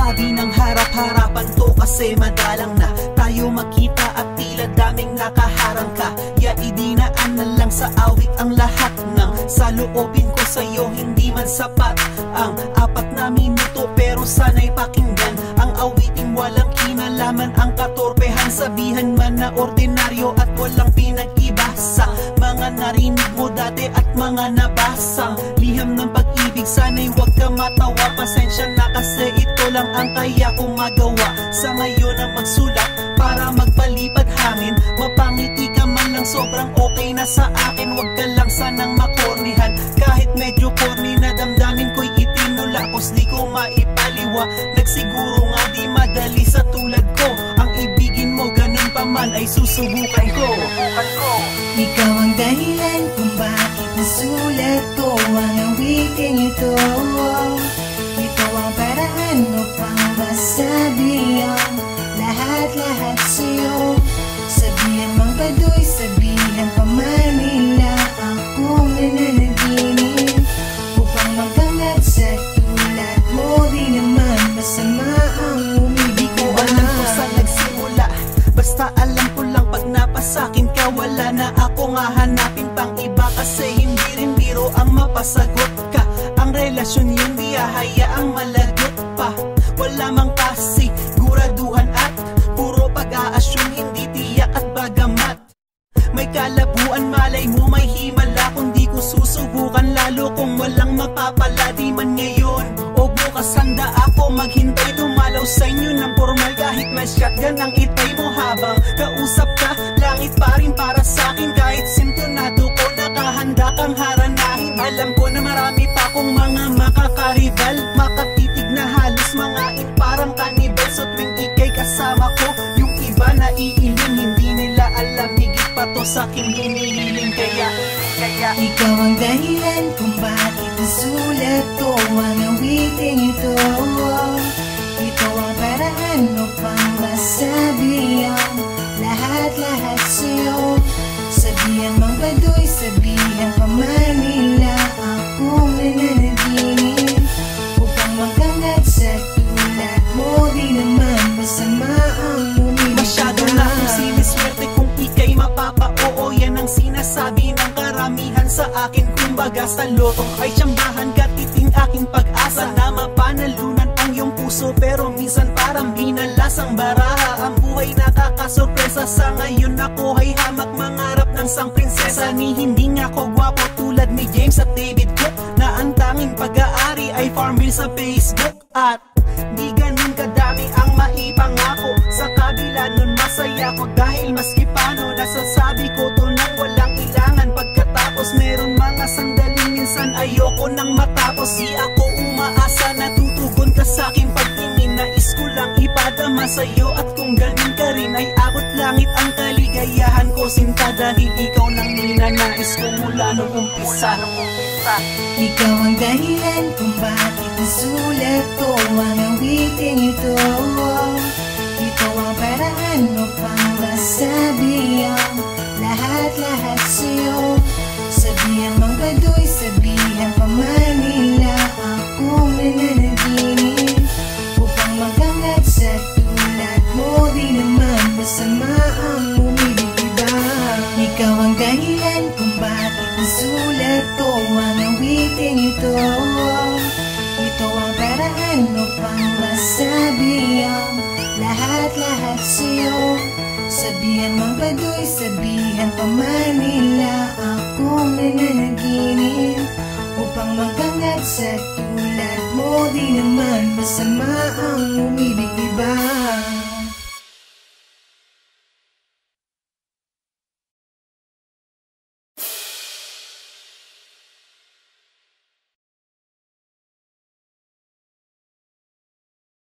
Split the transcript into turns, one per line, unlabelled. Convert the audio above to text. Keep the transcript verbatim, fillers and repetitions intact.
sinasabi ng harap-harapan to kasi madalang na tayo makita at tila daming nakaharang ka. Ya idinaan na lang sa awit ang lahat ng saloobin ko sa'yo. Hindi man sapat ang apat na minuto pero sana'y pakinggan ang awiting walang kinalaman. Ang katorpehan sabihan man na ordinaryo at walang pinag-iba sa mga narinig mo dati at mga nabasang liham ng pag-ibig. Sana'y huwag ka matawa, pasensya na kasi ito lang ang kaya kong magawa sa ngayon ang magsulat para magpalipad hangin. Mapangiti ka man lang sobrang okay na sa akin. Huwag ka lang sanang makornihan kahit medyo corny na damdamin ko'y itinulapos di ko maipaliwa. Nagsiguro nga di madali sa tulad ko ang ibigin mo, ganun pa man ay susubukan ko.
Ikaw ang dahilan kung bakit nasulat ko ang awiting ito. Ito ang paraan upang masabi ang lahat-lahat sa'yo. Sabihan mang baduy, sabihan pa Manila, akong nananaginip upang maghangat sa tulad mo. Di naman masama ang umibig ko.
Alam ko saan nagsimula, basta alam ko lang pag napasakin ka wala na akong hahanapin pang iba. Kasi hindi rin biro ang mapasagot ka. Ang relasyon yun di hahayaang malagot pa. Wala mang kasiguraduhan at puro pag-aasyon, hindi tiyak at bagamat may kalabuan. Malay mo may himala kung di ko susubukan, lalo kung walang mapapala di man ngayon o bukas. Handa ako maghintay, dumalaw sa inyo ng formal kahit may shotgun ang itay mo habang kausap ka. Langit pa rin para sa'kin kahit sintonado ko nakahanda kang haranahin. Alam ko na marami pa akong mga makakaribal, makatitig na halos mga in parang kanibal. So tuwing ikay kasama ko yung iba na iiling, hindi nila alam higit pa to sa'king hinihiling. Kaya, kaya
ikaw ang dahilan kung bakit nasulat ko ang awiting ito. Ito ang paraan upang masabi ang lahat-lahat sa'yo. Sabihan mang baduy, sabihan pa Manila, akong nananaginip upang maghangat sa tulad mo. Di naman masama ang umibig.
Masyado na akong siniswerte kung ikay mapapa-oo. Yan ang sinasabi ng karamihan sa akin. Kumbaga sa loto ay tsambahan, katiting aking pag-asa na mapanalunan ang iyong puso. Pero minsan parang binalasang baraha ang buhay, nakakasorpresa. Sa ngayon ako ay hamak mangarap ng sang prinsesa. Ni hindi nga ako gwapo tulad ni James at David Cook, na ang tanging pag-aari ay Farmville sa Facebook. At di ganun kadami ang maipangako, sa kabila nun masaya ko dahil maski paano nasasabi ko to nang walang ilangan. Pagkatapos meron mga sandaling minsan ayoko nang matapos. Di ako umaasa na tutugon ka sa'king pagtingin, nais ko lang ipadama sa'yo. At kung ganun ka rin ay abot langit ang kaligayahan ko sinta, dahil ikaw nang ninanais ko mula nung umpisa.
Ikaw ang dahilan kung bakit nasulat ko ang awiting ito. Ito ang paraan upang masabi ang lahat-lahat sa'yo. Sabihan mang baduy, sabihan pa Manila, akong nananaginip upang maghangat sa tulad mo. Di naman masama ang umibig, diba? Ikaw ang dahilan kung bakit nasulat ko ang awiting ito. Ito ang paraan upang masabi ang lahat-lahat sa'yo. Sabihan mang baduy, sabihan pa Manila, akong nananaginip upang maghangat sa tulad mo. Di naman masama ang umibig, diba?